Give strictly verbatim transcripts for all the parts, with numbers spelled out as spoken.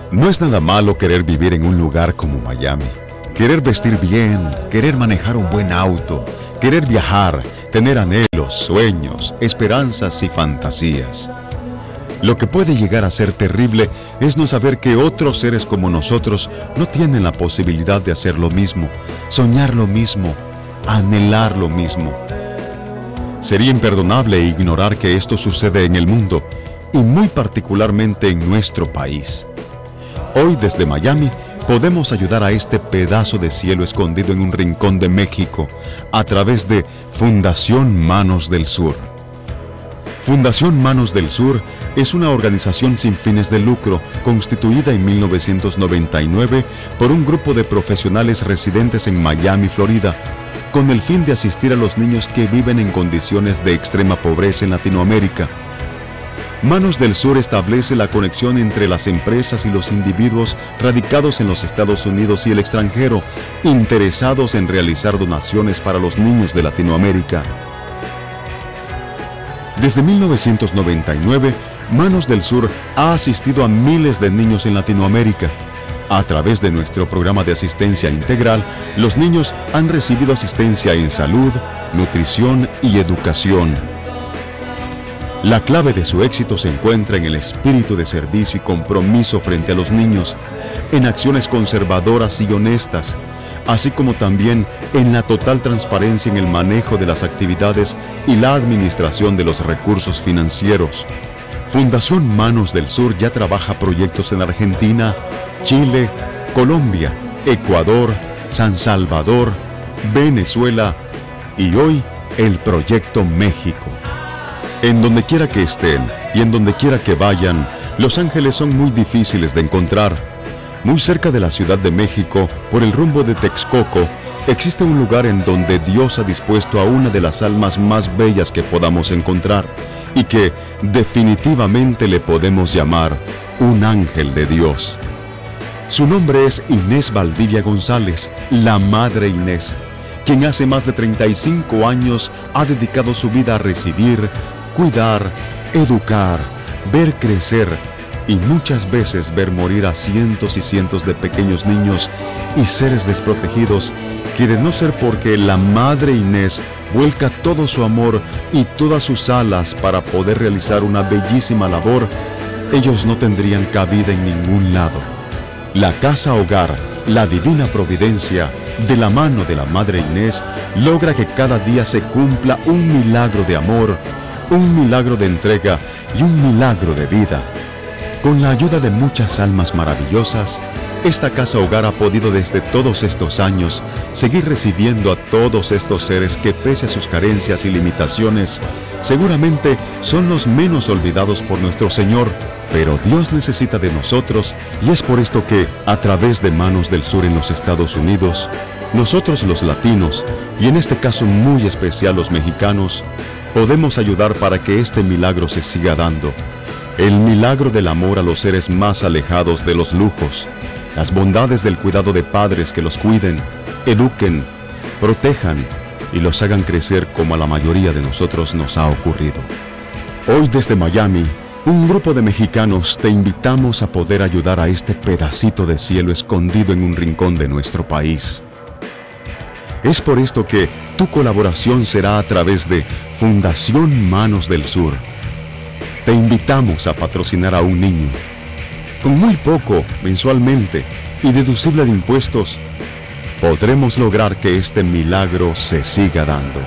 No es nada malo querer vivir en un lugar como Miami, querer vestir bien, querer manejar un buen auto, querer viajar, tener anhelos, sueños, esperanzas y fantasías. Lo que puede llegar a ser terrible es no saber que otros seres como nosotros no tienen la posibilidad de hacer lo mismo, soñar lo mismo, anhelar lo mismo. Sería imperdonable ignorar que esto sucede en el mundo y muy particularmente en nuestro país. Hoy desde Miami podemos ayudar a este pedazo de cielo escondido en un rincón de México a través de Fundación Manos del Sur. Fundación Manos del Sur es una organización sin fines de lucro constituida en mil novecientos noventa y nueve por un grupo de profesionales residentes en Miami, Florida, con el fin de asistir a los niños que viven en condiciones de extrema pobreza en Latinoamérica. Manos del Sur establece la conexión entre las empresas y los individuos radicados en los Estados Unidos y el extranjero, interesados en realizar donaciones para los niños de Latinoamérica. Desde mil novecientos noventa y nueve, Manos del Sur ha asistido a miles de niños en Latinoamérica. A través de nuestro programa de asistencia integral, los niños han recibido asistencia en salud, nutrición y educación. La clave de su éxito se encuentra en el espíritu de servicio y compromiso frente a los niños, en acciones conservadoras y honestas, así como también en la total transparencia en el manejo de las actividades y la administración de los recursos financieros. Fundación Manos del Sur ya trabaja proyectos en Argentina, Chile, Colombia, Ecuador, San Salvador, Venezuela y hoy el Proyecto México. En donde quiera que estén y en donde quiera que vayan, Los Ángeles son muy difíciles de encontrar. Muy cerca de la Ciudad de México, por el rumbo de Texcoco, existe un lugar en donde Dios ha dispuesto a una de las almas más bellas que podamos encontrar y que definitivamente le podemos llamar un ángel de Dios. Su nombre es Inés Valdivia González, la Madre Inés, quien hace más de treinta y cinco años ha dedicado su vida a recibir, cuidar, educar, ver crecer y muchas veces ver morir a cientos y cientos de pequeños niños y seres desprotegidos que, de no ser porque la Madre Inés vuelca todo su amor y todas sus alas para poder realizar una bellísima labor, ellos no tendrían cabida en ningún lado. La Casa Hogar, la Divina Providencia, de la mano de la Madre Inés, logra que cada día se cumpla un milagro de amor, un milagro de entrega y un milagro de vida. Con la ayuda de muchas almas maravillosas, esta Casa Hogar ha podido desde todos estos años seguir recibiendo a todos estos seres que, pese a sus carencias y limitaciones, seguramente son los menos olvidados por nuestro Señor, pero Dios necesita de nosotros y es por esto que, a través de Manos del Sur en los Estados Unidos, nosotros los latinos, y en este caso muy especial los mexicanos, podemos ayudar para que este milagro se siga dando. El milagro del amor a los seres más alejados de los lujos, las bondades del cuidado de padres que los cuiden, eduquen, protejan y los hagan crecer como a la mayoría de nosotros nos ha ocurrido. Hoy desde Miami, un grupo de mexicanos te invitamos a poder ayudar a este pedacito de cielo escondido en un rincón de nuestro país. Es por esto que tu colaboración será a través de Fundación Manos del Sur. Te invitamos a patrocinar a un niño. Con muy poco mensualmente y deducible de impuestos, podremos lograr que este milagro se siga dando.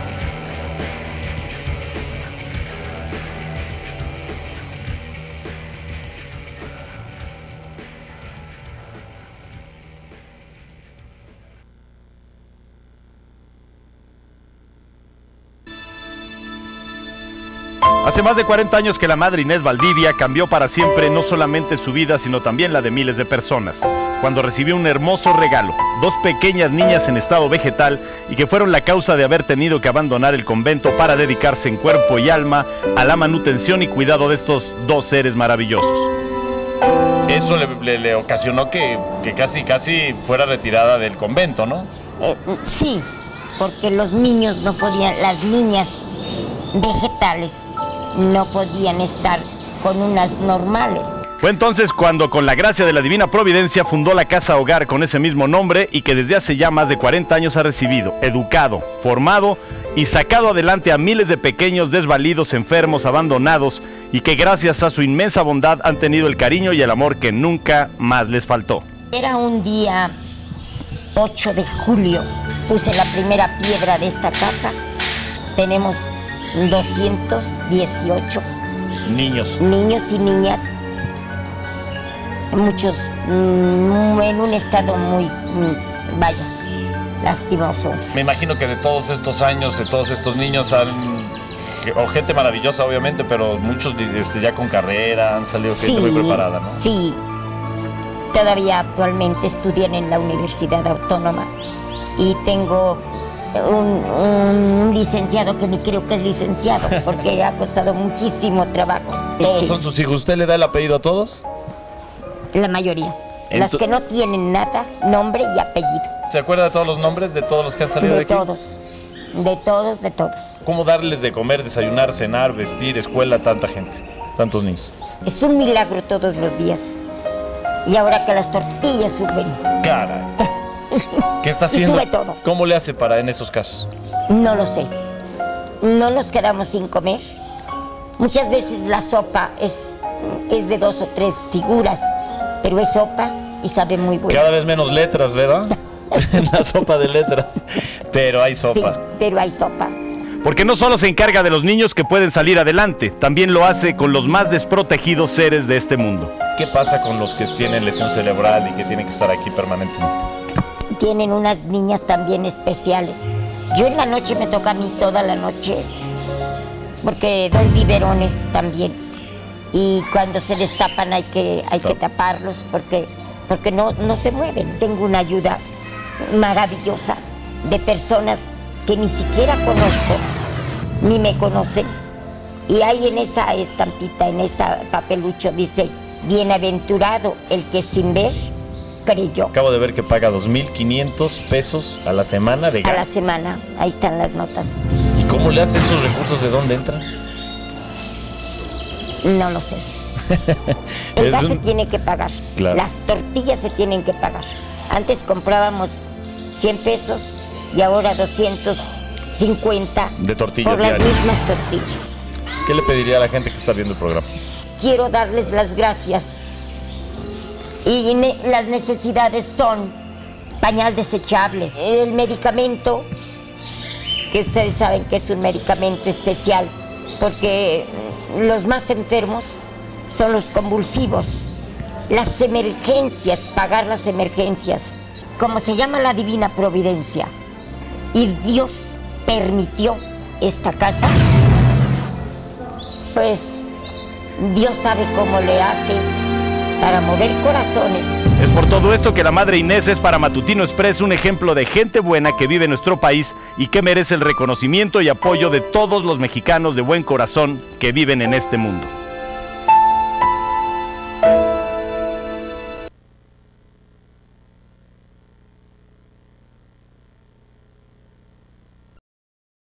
Hace más de cuarenta años que la Madre Inés Valdivia cambió para siempre no solamente su vida, sino también la de miles de personas, cuando recibió un hermoso regalo, dos pequeñas niñas en estado vegetal y que fueron la causa de haber tenido que abandonar el convento para dedicarse en cuerpo y alma a la manutención y cuidado de estos dos seres maravillosos. Eso le, le, le ocasionó que, que casi, casi fuera retirada del convento, ¿no? Eh, sí, porque los niños no podían, las niñas vegetales no podían estar con unas normales. Fue entonces cuando, con la gracia de la Divina Providencia, fundó la Casa Hogar con ese mismo nombre y que desde hace ya más de cuarenta años ha recibido, educado, formado y sacado adelante a miles de pequeños desvalidos, enfermos, abandonados y que gracias a su inmensa bondad han tenido el cariño y el amor que nunca más les faltó. Era un día ocho de julio, puse la primera piedra de esta casa. Tenemos doscientos dieciocho Niños. Niños y niñas, muchos mm, en un estado muy, mm, vaya, lastimoso. Me imagino que de todos estos años, de todos estos niños, han, o gente maravillosa obviamente, pero muchos este, ya con carrera, han salido gente Sí, muy preparada, ¿no? Sí, todavía actualmente estudian en la Universidad Autónoma y tengo un, un licenciado que ni creo que es licenciado porque ha costado muchísimo trabajo. ¿Todos Sí, son sus hijos? ¿Usted le da el apellido a todos? la mayoría. Las Ento- que no tienen nada, nombre y apellido. ¿Se acuerda de todos los nombres de todos los que han salido de, De aquí? todos, de todos, de todos. ¿Cómo darles de comer, desayunar, cenar, vestir, escuela a tanta gente, tantos niños? Es un milagro todos los días. Y ahora que las tortillas suben, Caray. ¿Qué está Y haciendo? sube todo. ¿Cómo le hace para en esos casos? no lo sé. No nos quedamos sin comer. Muchas veces la sopa es, es de dos o tres figuras, pero es sopa y sabe muy bueno. Cada vez menos letras, ¿verdad? En la sopa de letras. Pero hay sopa. Sí, pero hay sopa. Porque no solo se encarga de los niños que pueden salir adelante, también lo hace con los más desprotegidos seres de este mundo. ¿Qué pasa con los que tienen lesión cerebral y que tienen que estar aquí permanentemente? Tienen unas niñas también especiales. Yo en la noche me toca a mí toda la noche, porque doy biberones también. Y cuando se destapan hay que, hay que taparlos porque, porque no, no se mueven. Tengo una ayuda maravillosa de personas que ni siquiera conozco, ni me conocen. Y ahí en esa estampita, en ese papelucho dice, bienaventurado el que sin ver creyó. Acabo de ver que paga dos mil quinientos pesos a la semana de A la gas. semana, ahí están las notas. ¿Y cómo le hace esos recursos? ¿De dónde entran? No lo sé. El Es gas un- se tiene que pagar. Claro. Las tortillas se tienen que pagar. Antes comprábamos cien pesos y ahora doscientos cincuenta De tortillas por las diarias. mismas tortillas. ¿Qué le pediría a la gente que está viendo el programa? Quiero darles las gracias. Y ne- las necesidades son pañal desechable, el medicamento, que ustedes saben que es un medicamento especial, porque los más enfermos son los convulsivos, las emergencias, pagar las emergencias, como se llama la Divina Providencia. Y Dios permitió esta casa, pues Dios sabe cómo le hace para mover corazones. Es por todo esto que la Madre Inés es para Matutino Express un ejemplo de gente buena que vive en nuestro país y que merece el reconocimiento y apoyo de todos los mexicanos de buen corazón que viven en este mundo.